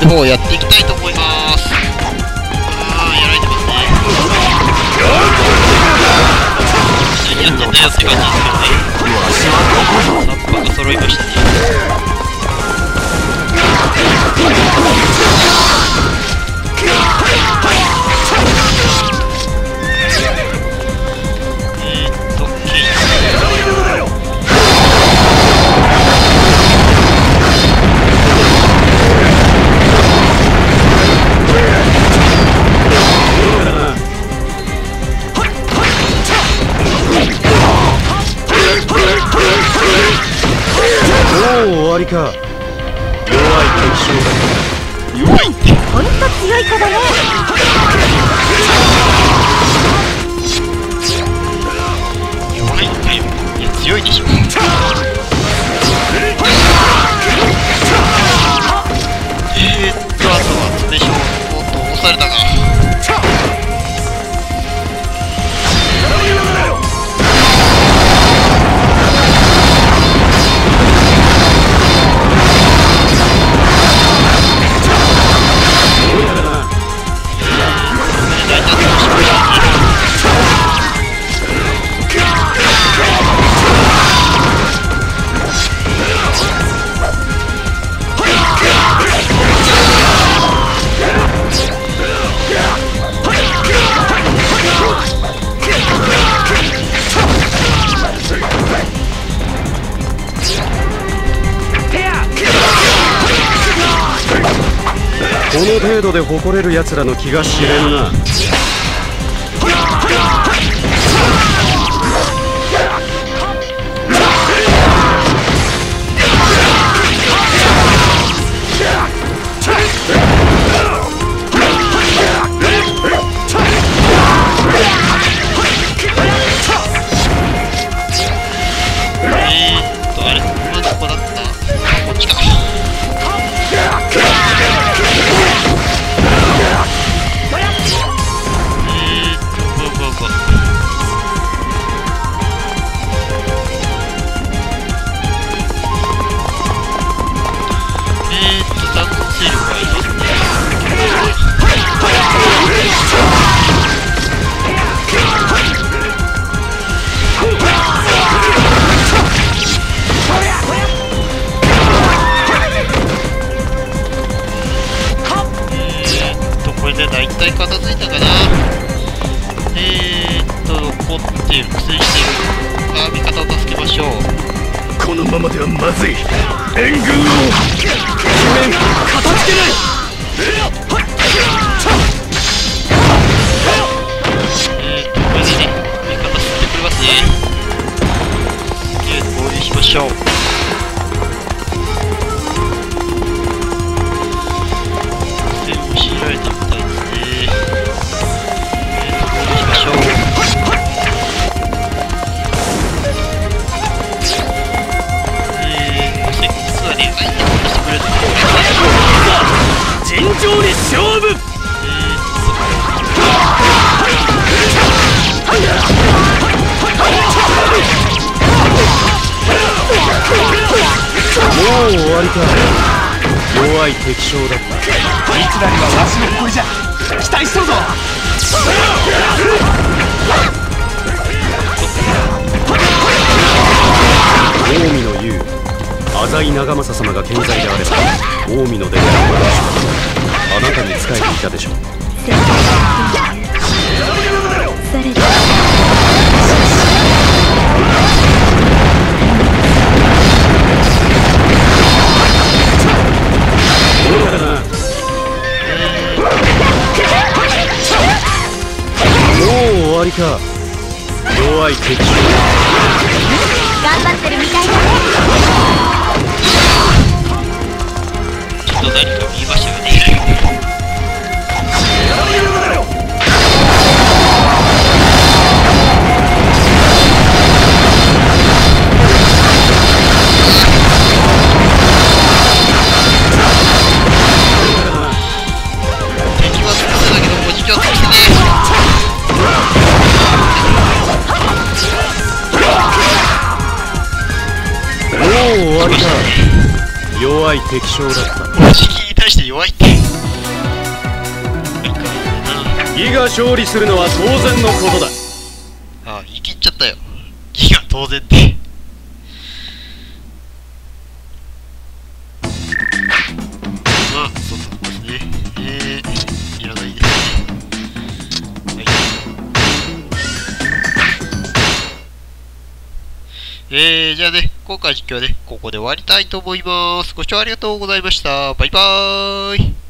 今日やっていきたいと思います。やられてますね。やってんだよって感じですけどね。葉っぱが揃いましたね。 終わりか。弱い敵将だ。 弱いって。 ほんと強い子だね。 弱いってよ。いや強いでしょ。あとはでしょう。おっと押されたか。 この程度で誇れる奴らの気が知れんな。 あれ、どこだった？こっちか。これで大体片付いたかな。残ってる、苦戦してる。味方を助けましょう。 このままではまずい。援軍を面片付けない。 これでね、味方吸ってくれますね。合流しましょう。強いられたみたいですね。合流しましょう。実はね、相手を落としてくれると尋常に勝負。もう終わりか。弱い敵将だった。 いつなりはわしの誇りじゃ。期待しとるぞ。 近江の雄浅井長政様が健在であれば近江の出番はあなたに仕えていたでしょう。 それでもう終わりか。弱い敵将。 頑張ってるみたいだね。 ちょっと何か見えましたよね。敵は少しだけどポジションついてね。 もう終わりか。弱い敵将だった。 おじきに対して弱いって。 義が勝利するのは当然のことだ。 ああ、言い切っちゃったよ。義が当然って。まあ、そうですね。いらないですね。はい。じゃあね、今回実況はね、ここで終わりたいと思います。ご視聴ありがとうございました。バイバーイ。